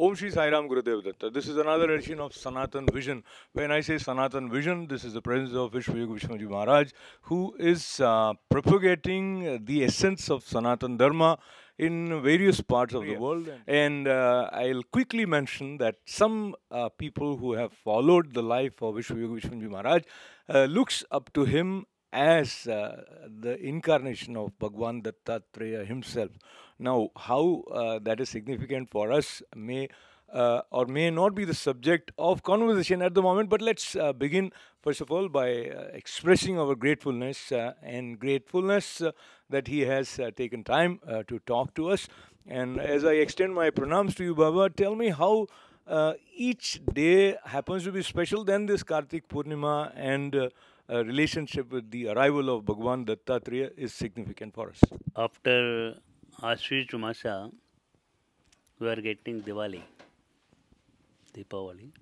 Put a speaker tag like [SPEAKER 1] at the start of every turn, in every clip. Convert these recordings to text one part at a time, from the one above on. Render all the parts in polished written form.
[SPEAKER 1] Om Shri Sai Ram Gurudev Datta. This is another edition of Sanatan Vision. When I say Sanatan Vision, this is the presence of Vishwayog Vishwaji Maharaj, who is propagating the essence of Sanatan Dharma in various parts of the world. And I'll quickly mention that some people who have followed the life of Vishwayog Vishwaji Maharaj looks up to him as the incarnation of Bhagwan Dattatreya himself. Now, how that is significant for us may or may not be the subject of conversation at the moment, but let's begin first of all by expressing our gratefulness that he has taken time to talk to us. And as I extend my pranams to you, Baba, tell me how each day happens to be special. Then this Kartik Purnima and relationship with the arrival of Bhagwan Dattatreya is significant for us.
[SPEAKER 2] After Ashwin Masa, we are getting Diwali. Deepavali.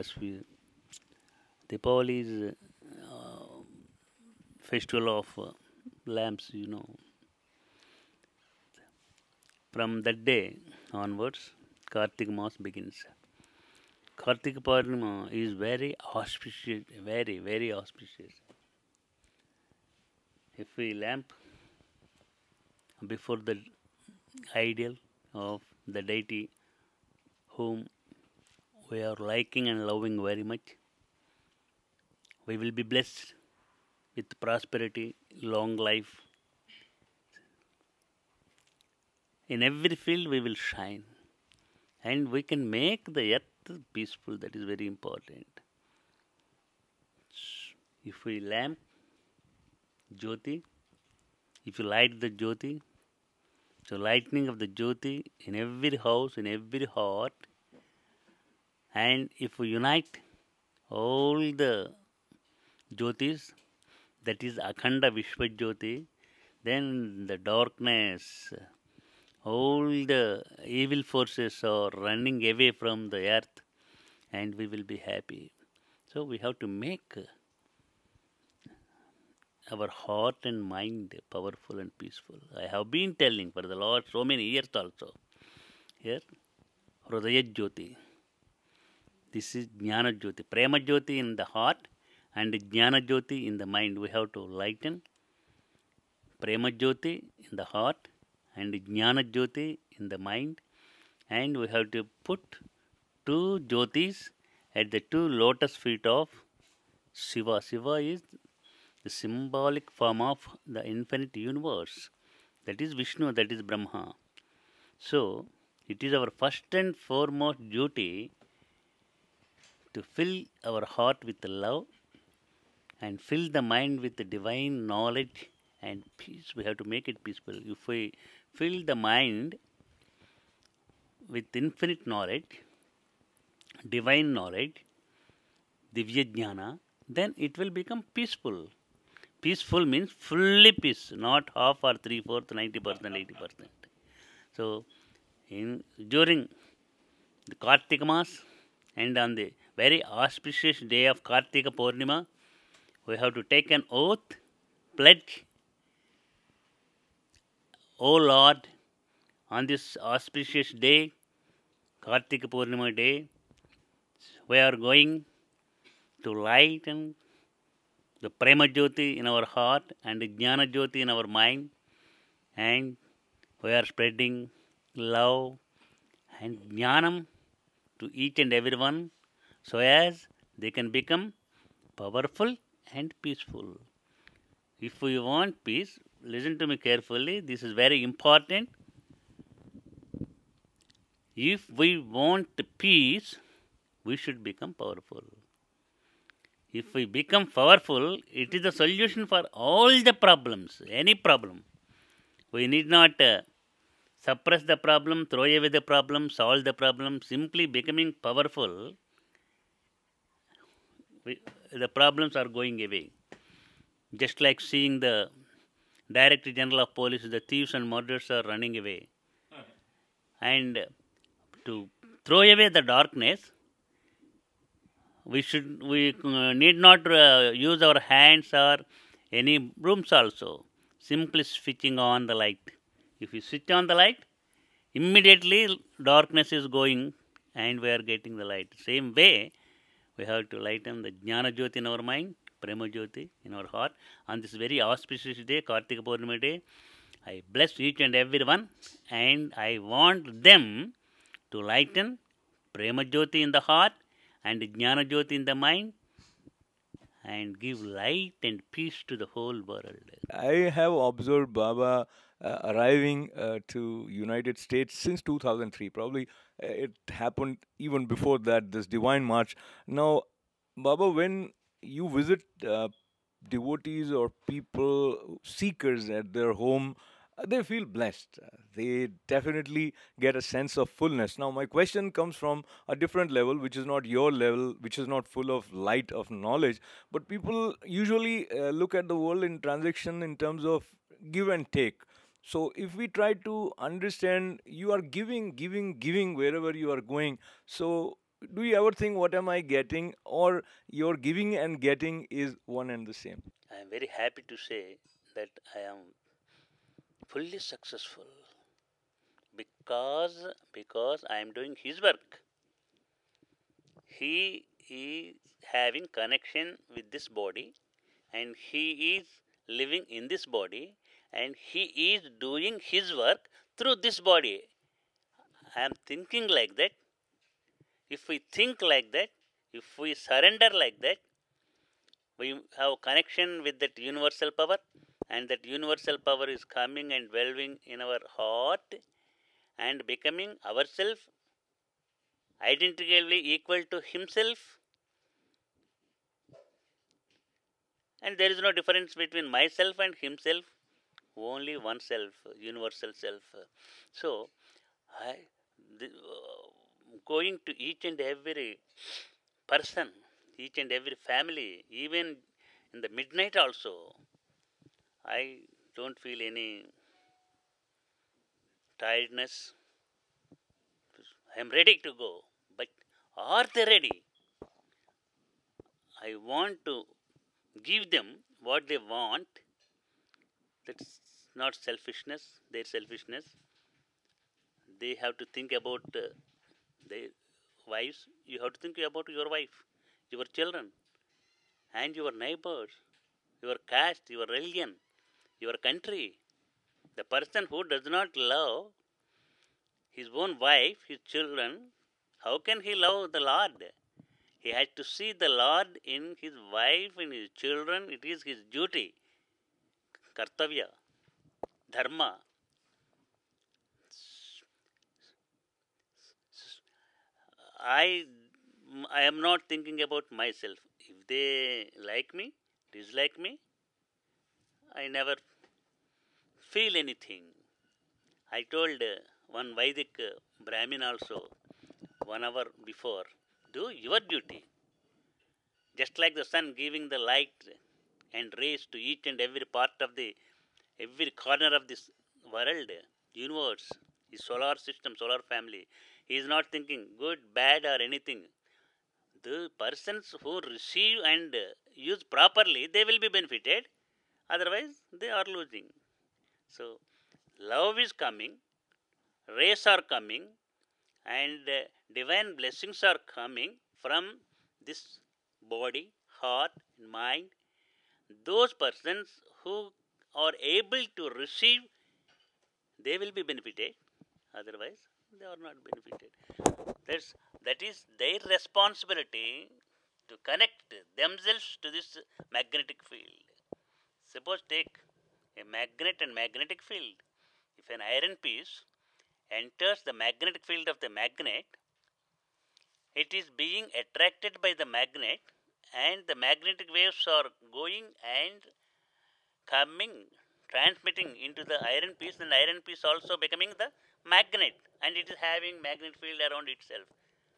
[SPEAKER 2] Deepavali is festival of lamps, From that day onwards, Kartik Mas begins. Kartik Purnima is very auspicious, very, very auspicious. If we lamp before the ideal of the deity whom we are liking and loving very much, we will be blessed with prosperity, long life. In every field we will shine, and we can make the earth peaceful. That is very important. If we lamp Jyoti, if you light the Jyoti, so lightning of the Jyoti in every house, in every heart, and if we unite all the Jyotis, that is Akhanda Vishwa Jyoti, then the darkness, all the evil forces are running away from the earth, and we will be happy. So we have to make our heart and mind powerful and peaceful. I have been telling for the last so many years also. Here, Hridaya Jyoti. This is Jnana Jyoti. Prema Jyoti in the heart and Jnana Jyoti in the mind. We have to lighten Prema Jyoti in the heart and Jnana Jyoti in the mind. And we have to put two Jyotis at the two lotus feet of Shiva. Shiva is the symbolic form of the infinite universe. That is Vishnu, that is Brahma. So, it is our first and foremost duty to fill our heart with love and fill the mind with the divine knowledge and peace. We have to make it peaceful. If we fill the mind with infinite knowledge, divine knowledge, Divya Jnana, then it will become peaceful. Peaceful means fully peace, not half or 3/4, 90%, 80%. So, during the Kartika Mas and on the very auspicious day of Kartika Purnima, we have to take an oath, pledge, O Lord, on this auspicious day, Kartika Purnima day, we are going to lighten the Prema Jyoti in our heart and the Jnana Jyoti in our mind, and we are spreading love and Jnanam to each and everyone so as they can become powerful and peaceful. If we want peace, listen to me carefully, this is very important. If we want peace, we should become powerful. If we become powerful, it is the solution for all the problems, any problem. We need not suppress the problem, throw away the problem, solve the problem. Simply becoming powerful, the problems are going away. Just like seeing the Director General of Police, the thieves and murderers are running away. And to throw away the darkness, we need not use our hands or any brooms also. Simply switching on the light. If you switch on the light, immediately darkness is going and we are getting the light. Same way, we have to lighten the Jnana Jyoti in our mind, Prema Jyoti in our heart. On this very auspicious day, Kartika Purnima day, I bless each and every one, and I want them to lighten Prema Jyoti in the heart and Jnana Jyoti in the mind, and give light and peace to the whole world.
[SPEAKER 1] I have observed Baba arriving to United States since 2003. Probably it happened even before that. This Divine March. Now, Baba, when you visit devotees or people seekers at their home, they feel blessed. They definitely get a sense of fullness. Now, my question comes from a different level, which is not your level, which is not full of light of knowledge. But people usually look at the world in transaction in terms of give and take. So, if we try to understand, you are giving, giving, giving wherever you are going. So, do you ever think, what am I getting? Or your giving and getting is one and the same?
[SPEAKER 2] I am very happy to say that I am fully successful because I am doing his work. He is having connection with this body, and he is living in this body, and he is doing his work through this body. I am thinking like that. If we think like that, if we surrender like that, we have connection with that universal power, and that universal power is coming and dwelling in our heart and becoming ourself identically equal to himself, and there is no difference between myself and himself, only one self, universal self. So I going to each and every person, each and every family, even in the midnight also, I don't feel any tiredness. I am ready to go. But are they ready? I want to give them what they want. That's not selfishness, their selfishness. They have to think about their wives. You have to think about your wife, your children, and your neighbors, your caste, your religion, your country. The person who does not love his own wife, his children, how can he love the Lord? He has to see the Lord in his wife, in his children. It is his duty, kartavya, dharma. I, I am not thinking about myself. If they like me, dislike me, I never feel anything. I told one Vedic Brahmin also 1 hour before, do your duty. Just like the sun giving the light and rays to each and every part of every corner of this world, universe, his solar system, solar family. He is not thinking good, bad, or anything. The persons who receive and use properly, they will be benefited. Otherwise, they are losing. So, love is coming, rays are coming, and divine blessings are coming from this body, heart, mind. Those persons who are able to receive, they will be benefited. Otherwise, they are not benefited. That is their responsibility to connect themselves to this magnetic field. Suppose take a magnet and magnetic field. If an iron piece enters the magnetic field of the magnet, it is being attracted by the magnet, and the magnetic waves are going and coming, transmitting into the iron piece, and iron piece also becoming the magnet, and it is having magnetic field around itself.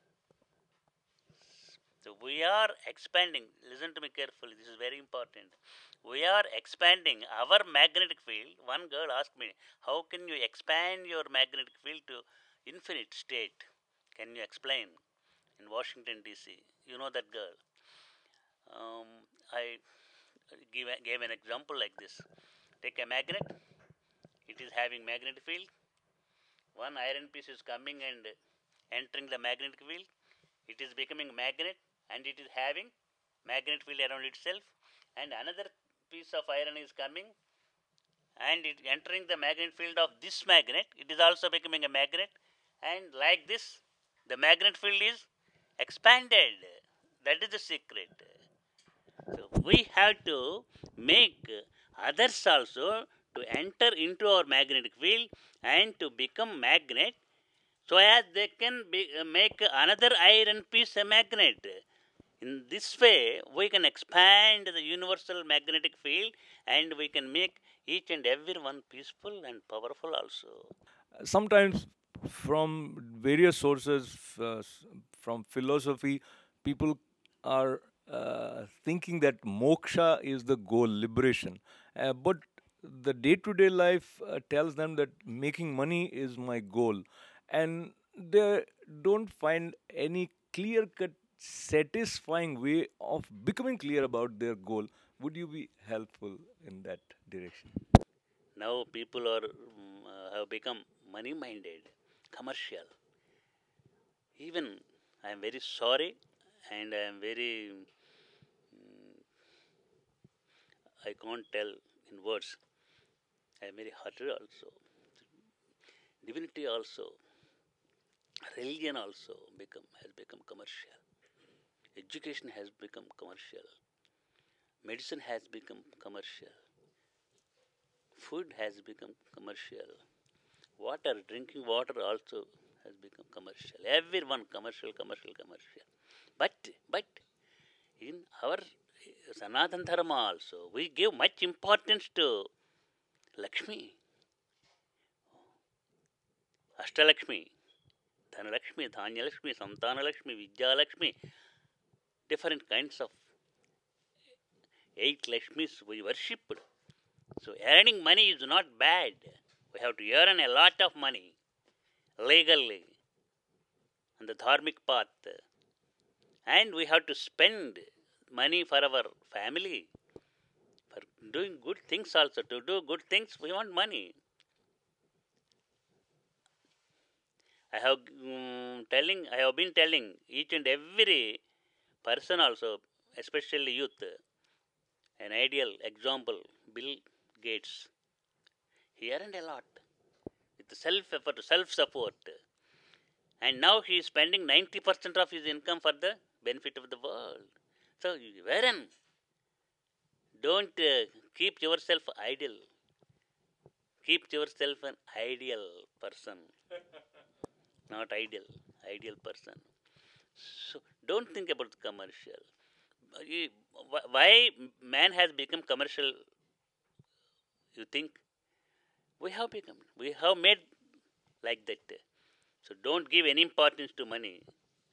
[SPEAKER 2] So we are expanding, listen to me carefully, this is very important. We are expanding our magnetic field. One girl asked me, how can you expand your magnetic field to infinite state? Can you explain? In Washington DC, you know that girl. I gave an example like this. Take a magnet, it is having magnetic field. One iron piece is coming and entering the magnetic field, it is becoming magnet and it is having magnetic field around itself, and another piece of iron is coming and it entering the magnetic field of this magnet, it is also becoming a magnet, and like this the magnetic field is expanded. That is the secret. So we have to make others also to enter into our magnetic field and to become magnet, so as they can make another iron piece a magnet. In this way, we can expand the universal magnetic field and we can make each and every one peaceful and powerful also.
[SPEAKER 1] Sometimes from various sources, from philosophy, people are thinking that moksha is the goal, liberation. But the day to day life tells them that making money is my goal. And they don't find any clear cut, satisfying way of becoming clear about their goal. Would you be helpful in that direction?
[SPEAKER 2] Now people are have become money minded, commercial. Even I am very sorry and I am very, I can't tell in words. I am very hurted also. Divinity also, religion also has become commercial. Education has become commercial. Medicine has become commercial. Food has become commercial. Water, drinking water also has become commercial. Everyone commercial, commercial, commercial. But in our Sanatana Dharma also, we give much importance to Lakshmi, Ashtalakshmi, Dhanalakshmi, Dhanyalakshmi, Santanalakshmi, Vidyalakshmi, different kinds of 8 Lakshmis we worship. So earning money is not bad. We have to earn a lot of money legally on the dharmic path. And we have to spend money for our family, for doing good things also. To do good things, we want money. I have been telling each and every person also, especially youth, an ideal example, Bill Gates. He earned a lot with self-effort, self-support. And now he is spending 90% of his income for the benefit of the world. So, wherein don't keep yourself idle. Keep yourself an ideal person, not ideal person. So, don't think about the commercial. Why man has become commercial, you think? We have made like that. So, don't give any importance to money.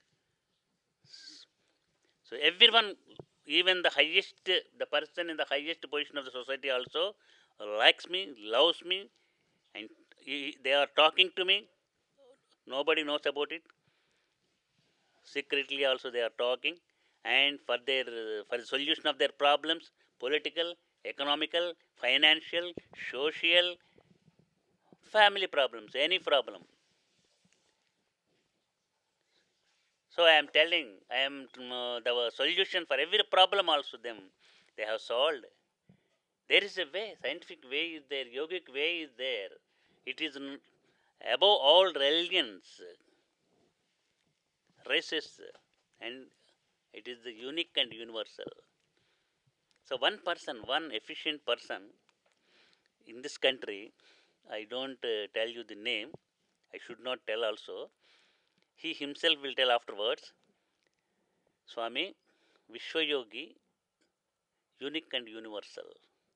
[SPEAKER 2] So everyone, even the person in the highest position of the society also likes me, loves me, and they are talking to me. Nobody knows about it. Secretly also they are talking, and for the solution of their problems, political, economical, financial, social, family problems, any problem. So I am telling, the solution for every problem also they have solved. There is a way, scientific way is there, yogic way is there. It is above all religions, races, and it is the unique and universal. So one efficient person in this country, I don't tell you the name, I should not tell also. He himself will tell afterwards. Swami Vishwayogi, unique and universal.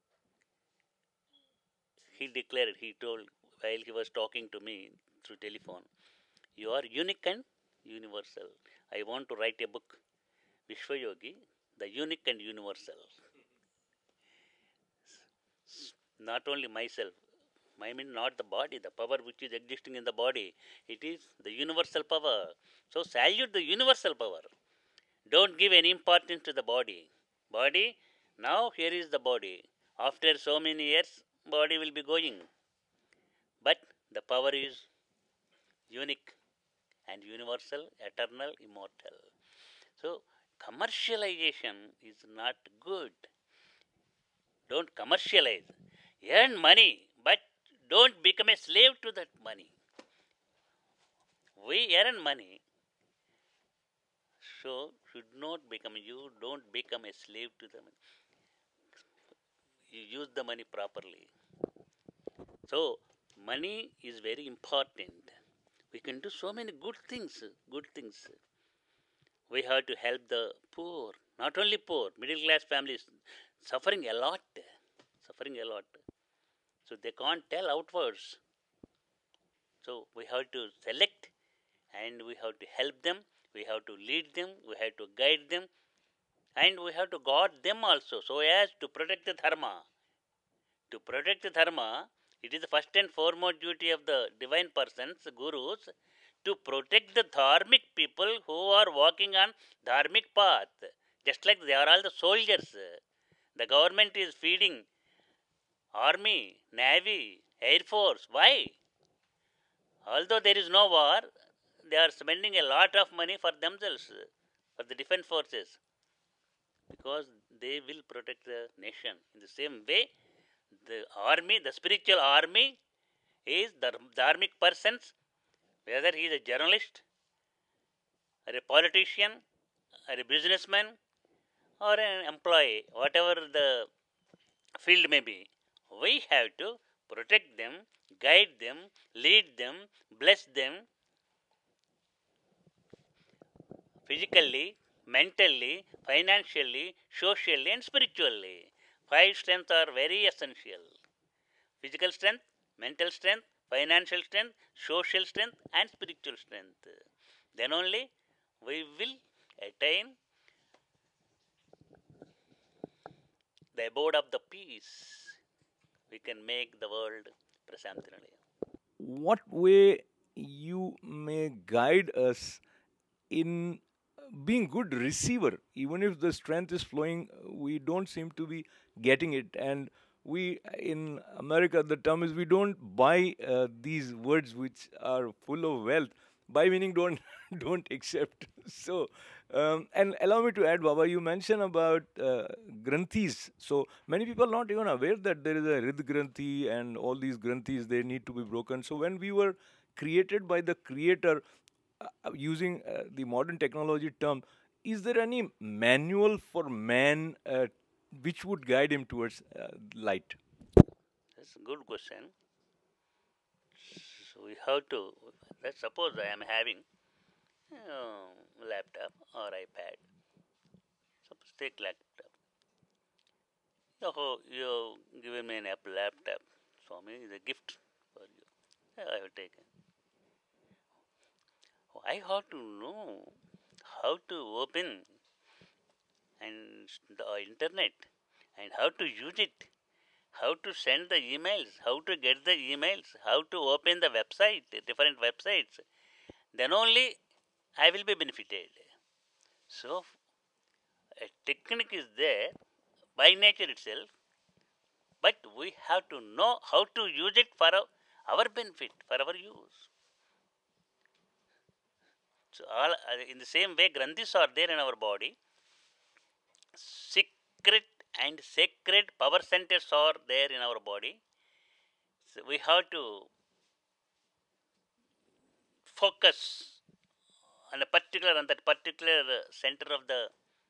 [SPEAKER 2] He declared, he told while he was talking to me through telephone, you are unique and universal. I want to write a book, Vishwayogi, the unique and universal. Not only myself, I mean not the body, the power which is existing in the body. It is the universal power. So salute the universal power. Don't give any importance to the body. Body, now here is the body. After so many years, body will be going. But the power is unique and universal, eternal, immortal. So, commercialization is not good. Don't commercialize. Earn money, but don't become a slave to that money. We earn money, so you don't become a slave to the money. You use the money properly. So, money is very important. We can do so many good things. Good things. We have to help the poor. Not only poor, middle class families suffering a lot. Suffering a lot. So they can't tell outwards. So we have to select and we have to help them. We have to lead them. We have to guide them. And we have to guard them also so as to protect the dharma. To protect the dharma, it is the first and foremost duty of the divine persons, gurus, to protect the dharmic people who are walking on dharmic path. Just like they are all the soldiers. The government is feeding army, navy, air force. Why? Although there is no war, they are spending a lot of money for themselves, for the defense forces, because they will protect the nation. In the same way, the army, the spiritual army, is the dharmic persons, whether he is a journalist, or a politician, or a businessman, or an employee, whatever the field may be. We have to protect them, guide them, lead them, bless them physically, mentally, financially, socially, and spiritually. Five strengths are very essential: physical strength, mental strength, financial strength, social strength, and spiritual strength. Then only we will attain the abode of the peace. We can make the world Prasantinalaya.
[SPEAKER 1] What way you may guide us in being good receiver, even if the strength is flowing, we don't seem to be getting it. And we in America, the term is we don't buy these words which are full of wealth. Buy meaning don't don't accept. So and allow me to add, Baba, you mentioned about granthis. So many people are not even aware that there is a rid granthi and all these granthis, they need to be broken. So when we were created by the creator, using the modern technology term, is there any manual for man which would guide him towards light?
[SPEAKER 2] That's a good question. So we have to, let's suppose I am having laptop or iPad. Suppose take laptop. You given me an Apple laptop. Swami is a gift for you. I have taken. I have to know how to open and the internet and how to use it, how to send the emails, how to get the emails, how to open the website, different websites. Then only I will be benefited. So a technique is there by nature itself, but we have to know how to use it for our benefit, for our use. So all in the same way, granthis are there in our body. Secret and sacred power centers are there in our body. So we have to focus on that particular center of the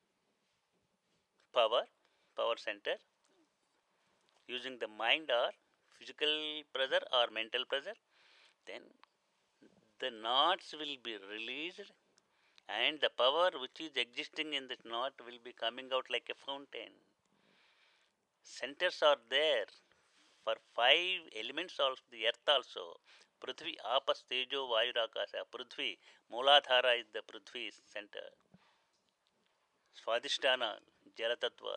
[SPEAKER 2] power center, using the mind or physical pressure or mental pressure. Then the knots will be released and the power which is existing in that knot will be coming out like a fountain. Centers are there for five elements of the earth also. Prithvi, Apas, Tejo, Vayu, Akasha. Prithvi, Mooladhara is the Prithvi center. Swadhisthana, Jalatattva.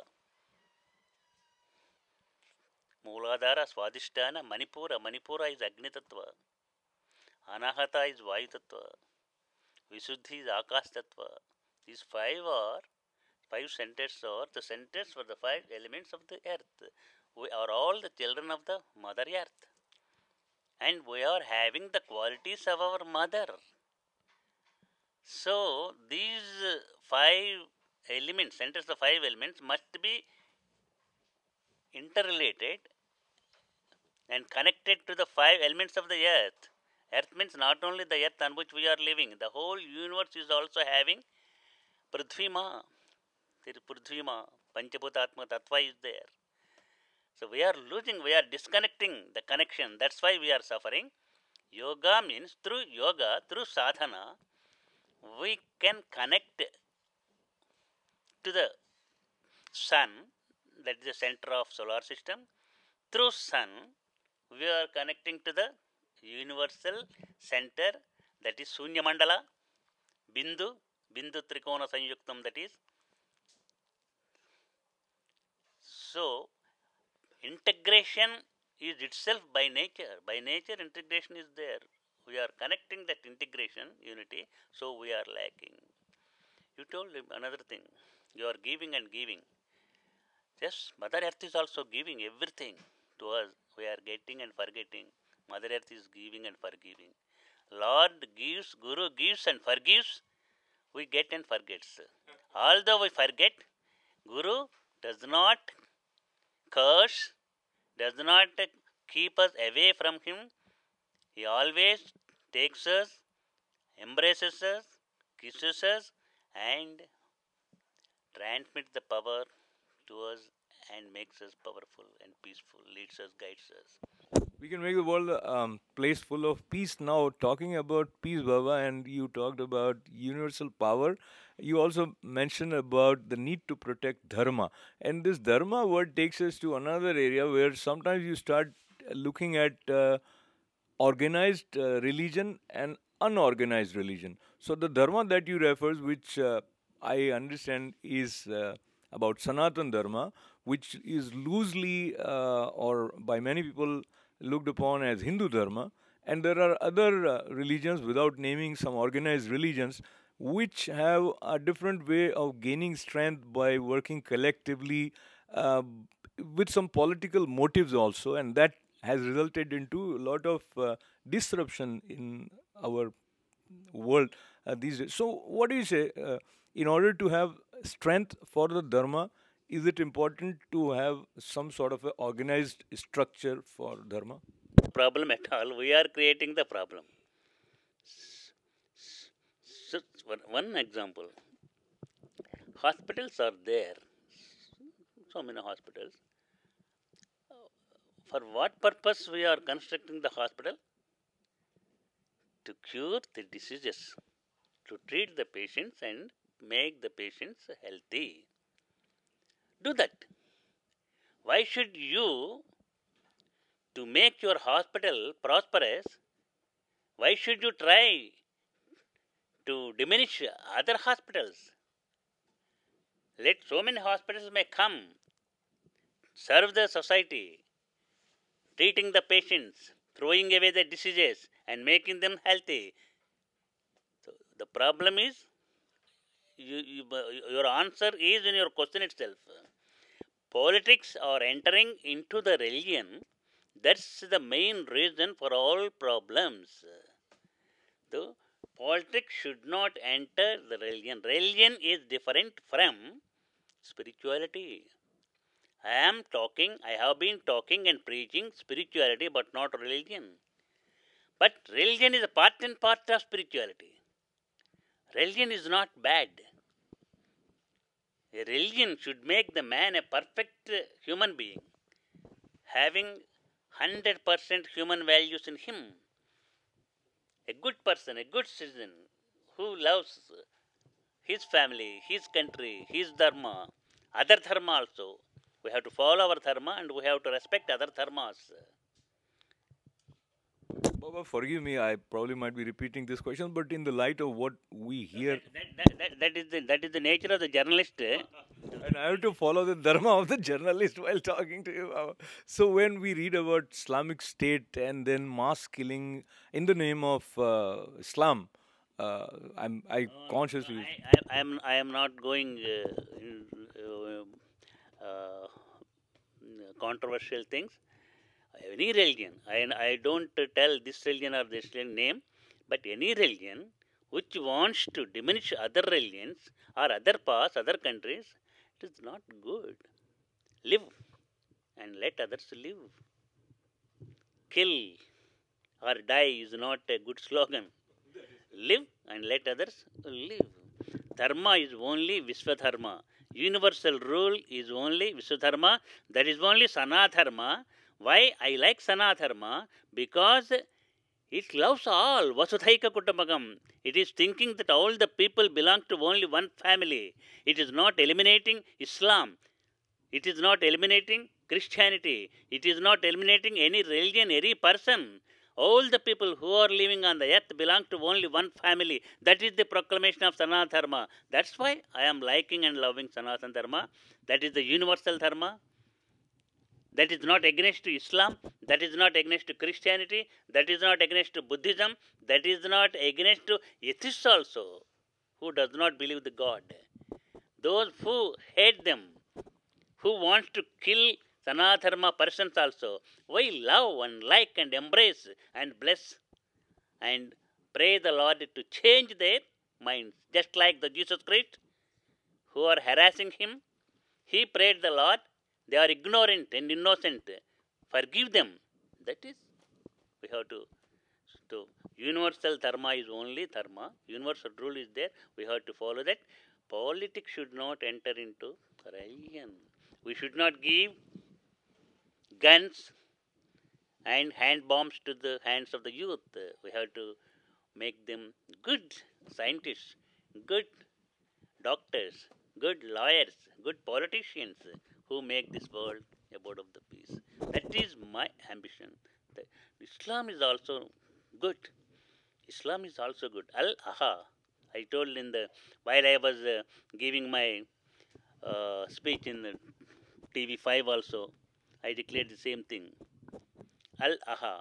[SPEAKER 2] Mooladhara, Swadhisthana, Manipura. Manipura is Agni Tattva. Anahata is Vayu Tattva. Visuddhi is Akash Tattva. These five centers are the centers for the five elements of the earth. We are all the children of the Mother Earth. And we are having the qualities of our mother. So these five elements, centers of five elements, must be interrelated and connected to the five elements of the earth. Earth means not only the earth on which we are living, the whole universe is also having Prithvima. There is Prithvima, Panchabhutatma Tattva is there. So we are losing, we are disconnecting the connection. That's why we are suffering. Yoga means through yoga, through sadhana, we can connect to the sun, that is the center of solar system. Through sun, we are connecting to the universal center, that is Sunya Mandala, Bindu, Bindu Trikona Sanyuktam, that is. So, integration is itself by nature. By nature, integration is there. We are connecting that integration, unity, so we are lacking. You told him another thing. You are giving and giving. Yes, Mother Earth is also giving everything to us. We are getting and forgetting. Mother Earth is giving and forgiving. Lord gives, Guru gives and forgives. We get and forgets. Although we forget, Guru does not curse, does not keep us away from him. He always takes us, embraces us, kisses us, and transmits the power to us and makes us powerful and peaceful, leads us, guides us.
[SPEAKER 1] We can make the world a place full of peace now. Talking about peace, Baba, and you talked about universal power. You also mentioned about the need to protect dharma. And this dharma word takes us to another area where sometimes you start looking at organized religion and unorganized religion. So the dharma that you refers, which I understand is about Sanatan Dharma, which is loosely or by many people looked upon as Hindu Dharma, and there are other religions without naming some organized religions which have a different way of gaining strength by working collectively uh, with some political motives also, and that has resulted into a lot of disruption in our world these days. So, what do you say? In order to have strength for the dharma, is it important to have some sort of a organized structure for dharma?
[SPEAKER 2] Problem at all. We are creating the problem. So, one example, hospitals are there, so many hospitals. For what purpose we are constructing the hospital? To cure the diseases, to treat the patients and make the patients healthy. Do that. Why should you, to make your hospital prosperous, why should you try to diminish other hospitals? Let so many hospitals may come, serve the society, treating the patients, throwing away the diseases and making them healthy. So the problem is, your answer is in your question itself. Politics are entering into the religion. That's the main reason for all problems. So, politics should not enter the religion. Religion is different from spirituality. I have been talking and preaching spirituality but not religion. But religion is a part and part of spirituality. Religion is not bad. A religion should make the man a perfect human being, having 100% human values in him. A good person, a good citizen who loves his family, his country, his dharma, other dharma also. We have to follow our dharma and we have to respect other dharmas.
[SPEAKER 1] Baba, forgive me, I probably might be repeating this question, but in the light of what we hear,
[SPEAKER 2] That is the nature of the journalist.
[SPEAKER 1] and I have to follow the dharma of the journalist while talking to you. So when we read about Islamic State and then mass killing in the name of Islam, I consciously.
[SPEAKER 2] I am not going in uh, controversial things. Any religion, I don't tell this religion or this religion name, but any religion which wants to diminish other religions or other paths, other countries, it is not good. Live and let others live. Kill or die is not a good slogan. Live and let others live. Dharma is only Vishwadharma. Universal rule is only Vishwadharma. That is only Sanadharma. Why I like Sanadharma? Because it loves all. Vasudhaika Kutumbakam. It is thinking that all the people belong to only one family. It is not eliminating Islam. It is not eliminating Christianity. It is not eliminating any religion, any person. All the people who are living on the earth belong to only one family. That is the proclamation of Sanatana Dharma. That's why I am liking and loving Sanatana Dharma. That is the universal Dharma. That is not against Islam. That is not against Christianity. That is not against Buddhism. That is not against atheists also, who does not believe the God. Those who hate them, who want to kill Sanatharma persons also, we love and like and embrace and bless and pray the Lord to change their minds. Just like the Jesus Christ, who are harassing him, he prayed the Lord, they are ignorant and innocent, forgive them. That is, we have to universal dharma is only dharma, universal rule is there, we have to follow that. Politics should not enter into religion. We should not give guns and hand bombs to the hands of the youth. We have to make them good scientists, good doctors, good lawyers, good politicians who make this world a abode of the peace. That is my ambition. Islam is also good. Islam is also good. Al-Aha. I told while I was giving my speech in the TV5 also, I declared the same thing. Al-Aha.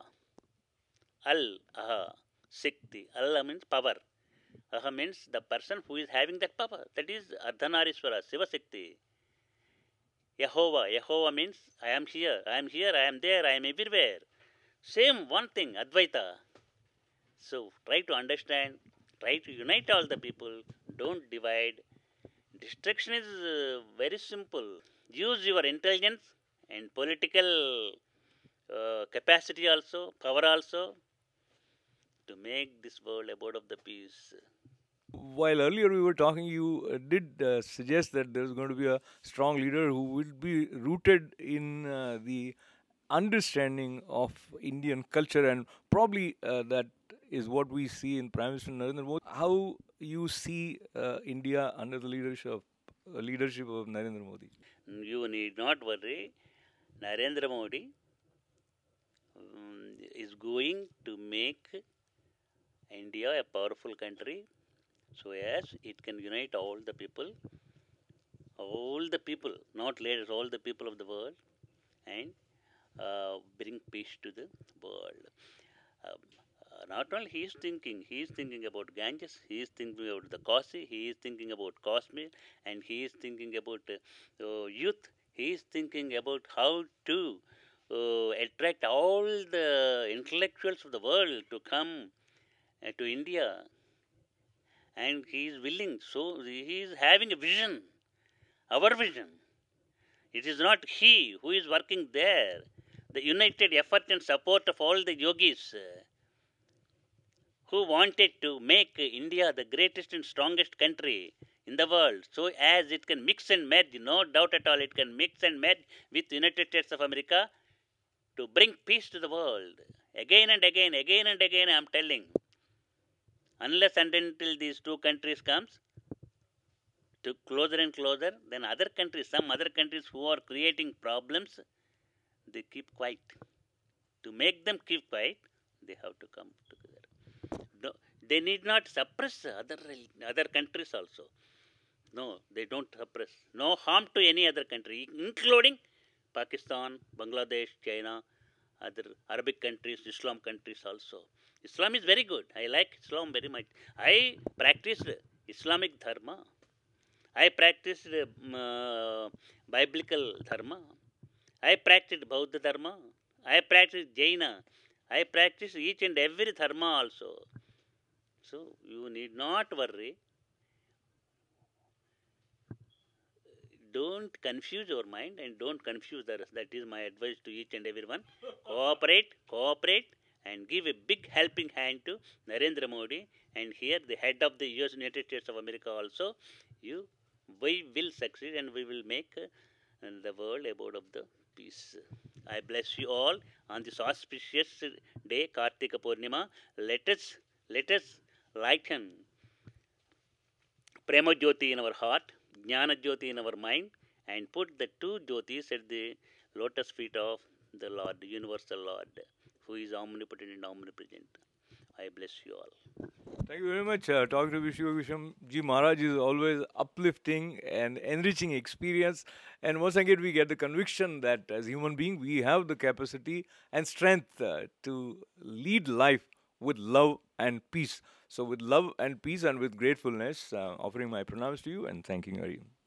[SPEAKER 2] Al-Aha. Shakti. Allah means power. Aha means the person who is having that power. That is Ardhanarishwara, Shiva Shakti. Yehovah. Yehovah means I am here, I am here, I am there, I am everywhere. Same one thing, Advaita. So try to understand, try to unite all the people, don't divide. Destruction is very simple. Use your intelligence and political capacity also, power also, to make this world abode of the peace.
[SPEAKER 1] While earlier we were talking, you did suggest that there's going to be a strong leader who will be rooted in the understanding of Indian culture, and probably that is what we see in Prime Minister Narendra Modi. How you see India under the leadership of Narendra Modi?
[SPEAKER 2] You need not worry. Narendra Modi is going to make India a powerful country, so as it can unite all the people, not leaders, all the people of the world, and bring peace to the world. Not only he is thinking about Ganges, he is thinking about the Kasi, he is thinking about Kashmir, and he is thinking about youth, he is thinking about how to attract all the intellectuals of the world to come to India. And he is willing, so he is having a vision, our vision. It is not he who is working there. The united effort and support of all the yogis who wanted to make India the greatest and strongest country in the world, so as it can mix and merge, no doubt at all, it can mix and merge with the United States of America to bring peace to the world. Again and again, I am telling. Unless and until these two countries comes to closer and closer, then other countries, some other countries who are creating problems, they keep quiet. To make them keep quiet, they have to come together. No, they need not suppress other countries also. No, they don't suppress. No harm to any other country, including Pakistan, Bangladesh, China, other Arabic countries, Islam countries also. Islam is very good. I like Islam very much. I practiced Islamic Dharma. I practiced Biblical Dharma. I practiced Bauddha Dharma. I practiced Jaina. I practiced each and every Dharma also. So you need not worry. Don't confuse your mind and don't confuse the rest. That is my advice to each and everyone. Cooperate, and give a big helping hand to Narendra Modi. And here, the head of the US United States of America also. We will succeed and we will make the world about of the peace. I bless you all on this auspicious day, Kartika Purnima. Let us lighten Prema Jyoti in our heart, Jnana Jyoti in our mind, and put the two Jyotis at the lotus feet of the Lord, the universal Lord, who is omnipotent and omnipresent. I bless you all.
[SPEAKER 1] Thank you very much. Talking to Vishwam Ji Maharaj is always uplifting and enriching experience. And once again, we get the conviction that as human beings, we have the capacity and strength to lead life with love and peace. So, with love and peace and with gratefulness, offering my pranams to you and thanking you.